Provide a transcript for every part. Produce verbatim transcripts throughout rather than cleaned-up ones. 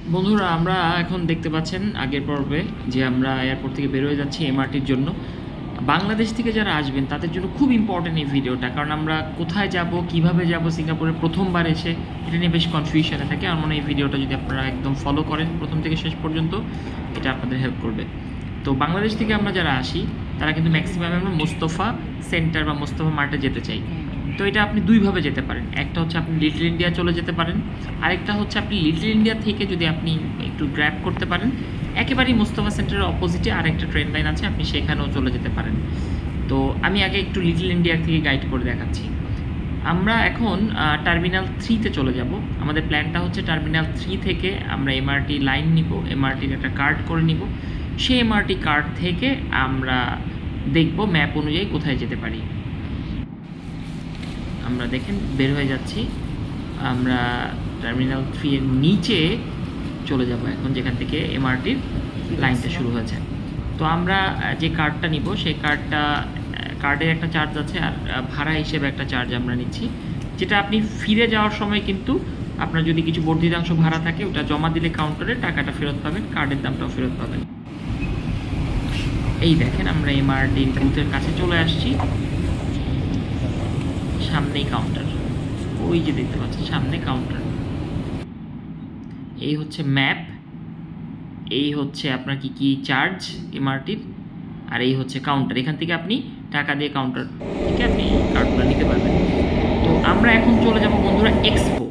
বন্ধুরা আমরা এখন দেখতে পাচ্ছেন আগের পর্বে যে আমরা এয়ারপোর্ট থেকে বের হয়ে যাচ্ছি এমআরটির জন্য। বাংলাদেশ থেকে যারা আসবেন তাদের জন্য খুব ইম্পর্টেন্ট এই ভিডিওটা, কারণ আমরা কোথায় যাব, কিভাবে যাব, সিঙ্গাপুরে প্রথমবার এসে এটা নিয়ে বেশ কনফিউশনে থাকে। আমার মনে হয় এই ভিডিওটা যদি আপনারা একদম ফলো করেন প্রথম থেকে শেষ পর্যন্ত, এটা আপনাদের হেল্প করবে। তো বাংলাদেশ থেকে আমরা যারা আসি তারা কিন্তু ম্যাক্সিমাম আমরা মুস্তাফা সেন্টার বা মুস্তাফা মার্টে যেতে চাই। তো এটা আপনি দুইভাবে যেতে পারেন, একটা হচ্ছে আপনি লিটল ইন্ডিয়া চলে যেতে পারেন, আরেকটা হচ্ছে আপনি লিটল ইন্ডিয়া থেকে যদি আপনি একটু গ্র্যাব করতে পারেন, একেবারেই মুস্তাফা সেন্টারের অপোজিটে আরেকটা ট্রেন লাইন আছে, আপনি সেখানেও চলে যেতে পারেন। তো আমি আগে একটু লিটল ইন্ডিয়া থেকে গাইড করে দেখাচ্ছি। আমরা এখন টার্মিনাল থ্রিতে চলে যাব। আমাদের প্ল্যানটা হচ্ছে টার্মিনাল থ্রি থেকে আমরা এমআরটি লাইন নিব, এমআরটির একটা কার্ড করে নিব, সেই এমআরটি কার্ড থেকে আমরা দেখব ম্যাপ অনুযায়ী কোথায় যেতে পারি। আমরা দেখেন বের হয়ে যাচ্ছি, আমরা টার্মিনাল থ্রি এর নিচে চলে যাব এখন, যেখান থেকে এমআরটির লাইনটা শুরু হয়েছে। তো আমরা যে কার্ডটা নিব সেই কার্ডটা কার্ডের একটা চার্জ আছে আর ভাড়া হিসেবে একটা চার্জ আমরা নিচ্ছি, যেটা আপনি ফিরে যাওয়ার সময় কিন্তু আপনার যদি কিছু বর্ধিতাংশ ভাড়া থাকে ওটা জমা দিলে কাউন্টারে টাকাটা ফেরত পাবেন, কার্ডের দামটাও ফেরত পাবেন। এই দেখেন আমরা এমআরটির বুথের কাছে চলে আসছি, সামনেই কাউন্টার, ওই যে দেখতে পাচ্ছেন সামনে কাউন্টার। এই হচ্ছে ম্যাপ, এই হচ্ছে আপনার কি কি চার্জ এমআরটির, আর এই হচ্ছে কাউন্টার। এখান থেকে আপনি টাকা দিয়ে কাউন্টার থেকে আপনি কার্ডগুলো নিতে পারবেন। তো আমরা এখন চলে যাব বন্ধুরা এক্সপো।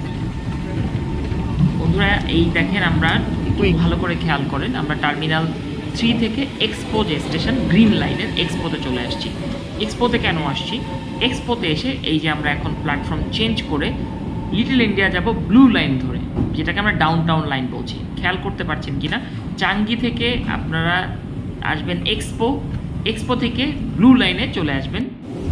বন্ধুরা এই দেখেন, আমরা একটু ভালো করে খেয়াল করেন, আমরা টার্মিনাল থ্রি থেকে এক্সপো যে স্টেশন গ্রিন লাইনের এক্সপোতে চলে আসছি। এক্সপোতে কেন আসছি? এক্সপোতে এসে এই যে আমরা এখন প্ল্যাটফর্ম চেঞ্জ করে লিটল ইন্ডিয়া যাব ব্লু লাইন ধরে, যেটাকে আমরা ডাউন টাউন লাইন বলছি। খেয়াল করতে পারছেন কিনা, চাঙ্গি থেকে আপনারা আসবেন এক্সপো, এক্সপো থেকে ব্লু লাইনে চলে আসবেন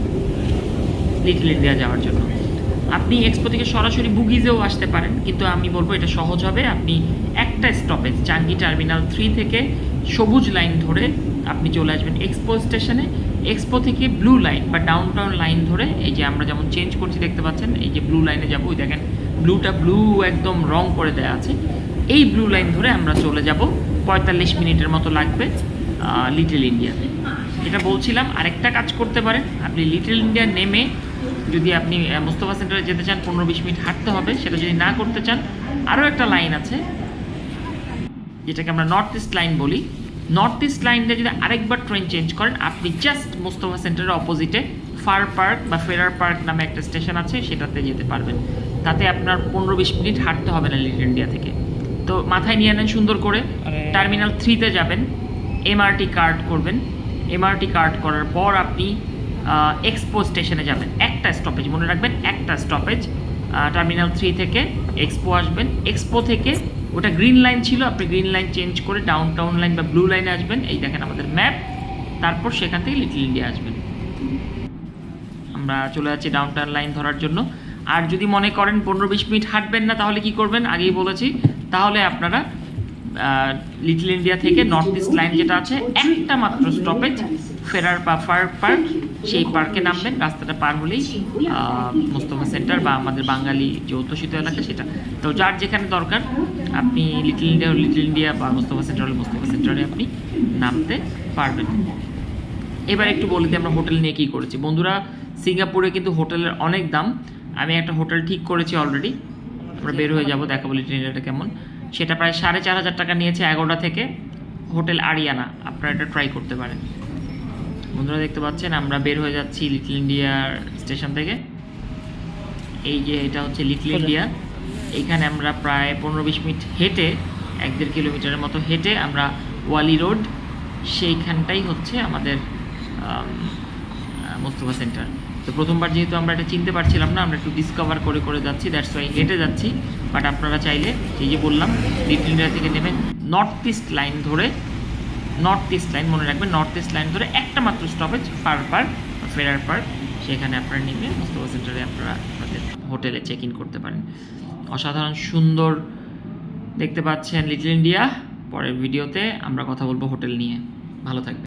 লিটল ইন্ডিয়া যাওয়ার জন্য। আপনি এক্সপো থেকে সরাসরি বুগিজেও আসতে পারেন, কিন্তু আমি বলবো এটা সহজ হবে, আপনি একটা স্টপেজ চাঙ্গি টার্মিনাল থ্রি থেকে সবুজ লাইন ধরে আপনি চলে আসবেন এক্সপো স্টেশনে। এক্সপো থেকে ব্লু লাইন বা ডাউন টাউন লাইন ধরে, এই যে আমরা যেমন চেঞ্জ করছি দেখতে পাচ্ছেন, এই যে ব্লু লাইনে যাবো, ওই দেখেন ব্লুটা ব্লু একদম রং করে দেওয়া আছে, এই ব্লু লাইন ধরে আমরা চলে যাব। পঁয়তাল্লিশ মিনিটের মতো লাগবে লিটল ইন্ডিয়াতে। যেটা বলছিলাম, আরেকটা কাজ করতে পারেন, আপনি লিটল ইন্ডিয়া নেমে যদি আপনি মুস্তাফা সেন্টারে যেতে চান পনেরো বিশ মিনিট হাঁটতে হবে, সেটা যদি না করতে চান আরও একটা লাইন আছে যেটাকে আমরা নর্থ ইস্ট লাইন বলি। নর্থ ইস্ট লাইনে যদি আরেকবার ট্রেন চেঞ্জ করেন, আপনি জাস্ট মুস্তাফা সেন্টারের অপোজিটে ফার পার্ক বা ফেরার পার্ক নামে একটা স্টেশন আছে, সেটাতে যেতে পারবেন। তাতে আপনার পনেরো বিশ মিনিট হাঁটতে হবে না লিটল ইন্ডিয়া থেকে। তো মাথায় নিয়ে নেন সুন্দর করে, টার্মিনাল থ্রিতে যাবেন, এমআরটি কার্ড করবেন, এমআরটি কার্ড করার পর আপনি এক্সপো স্টেশনে যাবেন। একটা স্টপেজ মনে রাখবেন, একটা স্টপেজ টার্মিনাল থ্রি থেকে এক্সপো আসবেন। এক্সপো থেকে ওটা গ্রিন লাইন ছিল, আপনি গ্রিন লাইন চেঞ্জ করে ডাউন টাউন লাইন বা ব্লু লাইনে আসবেন, এই দেখেন আমাদের ম্যাপ। তারপর সেখান থেকে লিটল ইন্ডিয়া আসবেন। আমরা চলে যাচ্ছি ডাউন টাউন লাইন ধরার জন্য। আর যদি মনে করেন পনেরো বিশ মিনিট হাঁটবেন না, তাহলে কি করবেন আগেই বলেছি, তাহলে আপনারা লিটল ইন্ডিয়া থেকে নর্থ ইস্ট লাইন যেটা আছে একটা মাত্র স্টপেজ ফেরার বা ফার পার্ক, সেই পার্কে নামবেন। রাস্তাটা পার হলেই মুস্তাফা সেন্টার বা আমাদের বাঙালি যে অধ্যুষিত এলাকা সেটা। তো যার যেখানে দরকার আপনি লিটল ইন্ডিয়া লিটল ইন্ডিয়া বা মুস্তাফা সেন্টার হলে মুস্তাফা সেন্টারে আপনি নামতে পারবেন। এবার একটু বলে দিই আমরা হোটেল নিয়ে কী করেছি। বন্ধুরা সিঙ্গাপুরে কিন্তু হোটেলের অনেক দাম। আমি একটা হোটেল ঠিক করেছি অলরেডি, আমরা বের হয়ে যাবো, দেখাবো লিটল ইন্ডিয়াটা কেমন। সেটা প্রায় সাড়ে চার হাজার টাকা নিয়েছে এগারোটা থেকে, হোটেল আরিয়ানা। আপনারা এটা ট্রাই করতে পারেন। বন্ধুরা দেখতে পাচ্ছেন আমরা বের হয়ে যাচ্ছি লিটল ইন্ডিয়ার স্টেশন থেকে। এই যে এটা হচ্ছে লিটল ইন্ডিয়া, এইখানে আমরা প্রায় পনেরো বিশ মিনিট হেঁটে, এক দেড় কিলোমিটারের মতো হেঁটে আমরা ওয়ালি রোড, সেইখানটাই হচ্ছে আমাদের মুস্তাফা সেন্টার। তো প্রথমবার যেহেতু আমরা এটা চিনতে পারছিলাম না, আমরা একটু ডিসকভার করে করে যাচ্ছি, দ্যাটস ওয়াই হেঁটে যাচ্ছি। বাট আপনারা চাইলে এই যে বললাম লিটল ইন্ডিয়া থেকে নেবেন নর্থ ইস্ট লাইন ধরে, নর্থ ইস্ট লাইন মনে রাখবেন, নর্থ ইস্ট লাইন ধরে একটা মাত্র স্টপেজ ফার পার্ক বা ফেরার পার্ক, সেখানে আপনারা নেমে মুস্তাফা সেন্টারে আপনারা আপনাদের হোটেলে চেক ইন করতে পারেন। অসাধারণ সুন্দর দেখতে পাচ্ছেন লিটল ইন্ডিয়া। পরের ভিডিওতে আমরা কথা বলবো হোটেল নিয়ে। ভালো থাকবেন।